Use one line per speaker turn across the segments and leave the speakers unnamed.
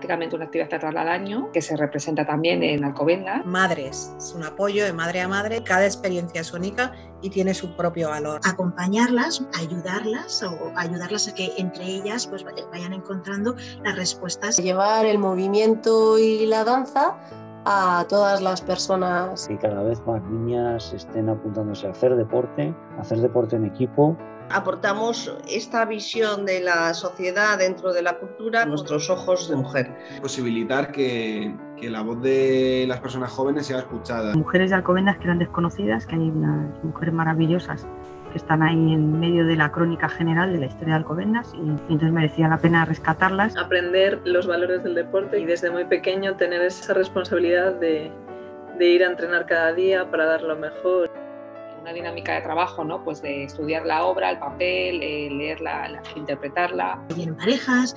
prácticamente una actividad teatral al año, que se representa también en Alcobendas.
Madres, es un apoyo de madre a madre, cada experiencia es única y tiene su propio valor.
Acompañarlas, ayudarlas o ayudarlas a que entre ellas pues vayan encontrando las respuestas.
Llevar el movimiento y la danza a todas las personas.
Y cada vez más niñas estén apuntándose a hacer deporte en equipo.
Aportamos esta visión de la sociedad dentro de la cultura, nuestros ojos de mujer.
Posibilitar que la voz de las personas jóvenes sea escuchada.
Mujeres de Alcobendas que eran desconocidas, que hay unas mujeres maravillosas que están ahí en medio de la crónica general de la historia de Alcobendas y entonces merecía la pena rescatarlas.
Aprender los valores del deporte y desde muy pequeño tener esa responsabilidad de ir a entrenar cada día para dar lo mejor.
Una dinámica de trabajo, ¿no? Pues de estudiar la obra, el papel, leerla, interpretarla.
Vienen parejas,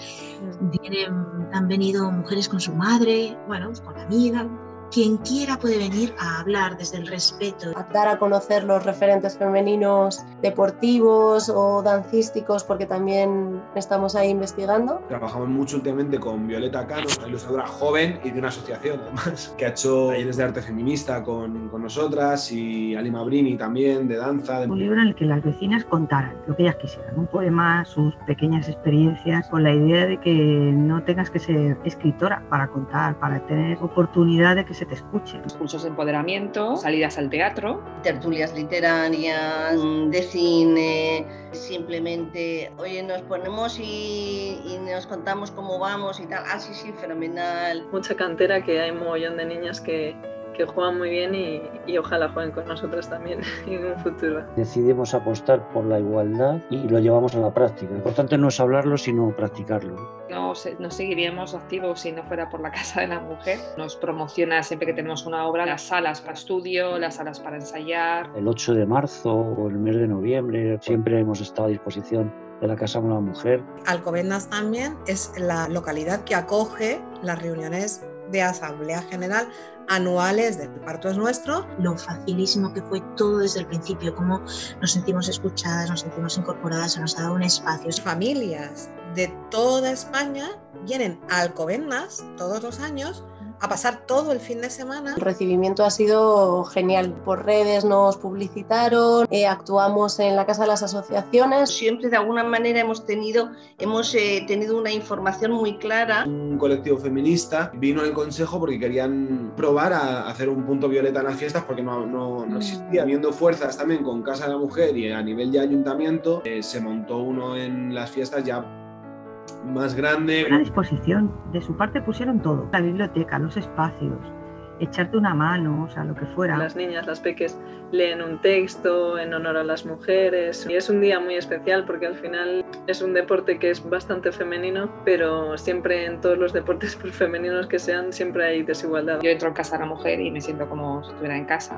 han venido mujeres con su madre, bueno, con la amiga. Quien quiera puede venir a hablar desde el respeto.
A dar a conocer los referentes femeninos deportivos o dancísticos, porque también estamos ahí investigando.
Trabajamos mucho últimamente con Violeta Cano, una ilustradora joven y de una asociación además, que ha hecho talleres de arte feminista con nosotras, y Ali Mabrini también, de danza.
Un libro en el que las vecinas contaran lo que ellas quisieran, un poema, sus pequeñas experiencias, con la idea de que no tengas que ser escritora para contar, para tener oportunidad de que se te escuche.
Cursos de empoderamiento, salidas al teatro.
Tertulias literarias, de cine, simplemente, oye, nos ponemos y nos contamos cómo vamos y tal. Ah, sí, fenomenal.
Mucha cantera, que hay un mogollón de niñas que juegan muy bien y ojalá jueguen con nosotras también en un futuro.
Decidimos apostar por la igualdad y lo llevamos a la práctica. Lo importante no es hablarlo, sino practicarlo.
No seguiríamos activos si no fuera por la Casa de la Mujer. Nos promociona siempre que tenemos una obra las salas para estudio, las salas para ensayar.
El 8 de marzo o el mes de noviembre siempre hemos estado a disposición de la Casa de la Mujer.
Alcobendas también es la localidad que acoge las reuniones de Asamblea General anuales del Parto es Nuestro.
Lo facilísimo que fue todo desde el principio, cómo nos sentimos escuchadas, nos sentimos incorporadas, se nos ha dado un espacio.
Familias de toda España vienen a Alcobendas todos los años a pasar todo el fin de semana.
El recibimiento ha sido genial. Por redes nos publicitaron, actuamos en la Casa de las Asociaciones.
Siempre de alguna manera hemos tenido una información muy clara.
Un colectivo feminista vino al consejo porque querían probar a hacer un punto violeta en las fiestas, porque no existía. Viendo fuerzas también con Casa de la Mujer y a nivel de ayuntamiento, se montó uno en las fiestas ya más grande.
A disposición, de su parte pusieron todo, la biblioteca, los espacios, echarte una mano, o sea, lo que fuera.
Las niñas, las peques, leen un texto en honor a las mujeres y es un día muy especial porque al final es un deporte que es bastante femenino, pero siempre en todos los deportes, por femeninos que sean, siempre hay desigualdad.
Yo entro en Casa de la Mujer y me siento como si estuviera en casa.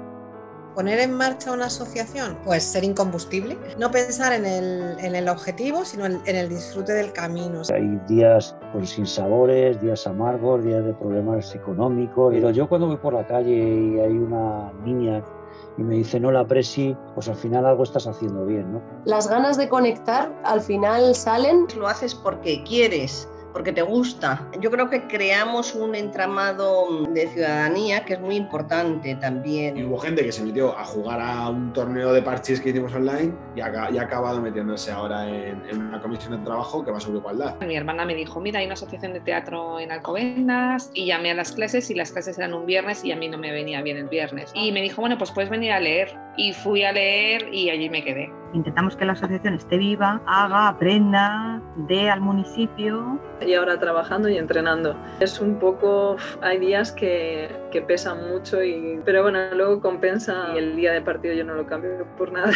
Poner en marcha una asociación, pues ser incombustible, no pensar en el objetivo, sino en el disfrute del camino.
Hay días con sinsabores, días amargos, días de problemas económicos, pero yo cuando voy por la calle y hay una niña y me dice no la presi, pues al final algo estás haciendo bien, ¿no?
Las ganas de conectar al final salen.
Lo haces porque quieres, porque te gusta. Yo creo que creamos un entramado de ciudadanía que es muy importante también.
Y hubo gente que se metió a jugar a un torneo de parchís que hicimos online y ha acabado metiéndose ahora en una comisión de trabajo que va sobre igualdad.
Mi hermana me dijo, mira, hay una asociación de teatro en Alcobendas, y llamé a las clases y las clases eran un viernes y a mí no me venía bien el viernes. Y me dijo, bueno, pues puedes venir a leer. Y fui a leer y allí me quedé.
Intentamos que la asociación esté viva, haga, aprenda, dé al municipio.
Y ahora trabajando y entrenando. Es un poco, hay días que pesan mucho, pero bueno, luego compensa y el día de partido yo no lo cambio por nada.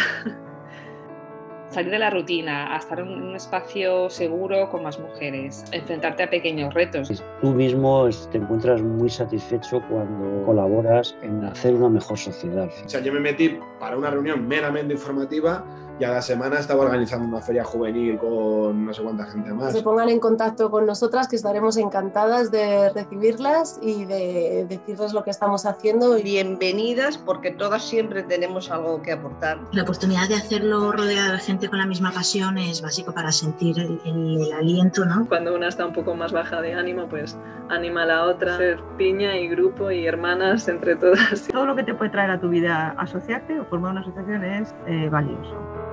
Salir de la rutina, a estar en un espacio seguro con más mujeres, enfrentarte a pequeños retos.
Tú mismo te encuentras muy satisfecho cuando colaboras en hacer una mejor sociedad.
O sea, yo me metí para una reunión meramente informativa, y a la semana estaba organizando una feria juvenil con no sé cuánta gente más.
Se pongan en contacto con nosotras, que estaremos encantadas de recibirlas y de decirles lo que estamos haciendo.
Bienvenidas, porque todas siempre tenemos algo que aportar.
La oportunidad de hacerlo rodeada de gente con la misma pasión es básico para sentir el aliento, ¿no?
Cuando una está un poco más baja de ánimo, pues anima a la otra, ser piña y grupo y hermanas entre todas.
Todo lo que te puede traer a tu vida asociarte o formar una asociación es valioso.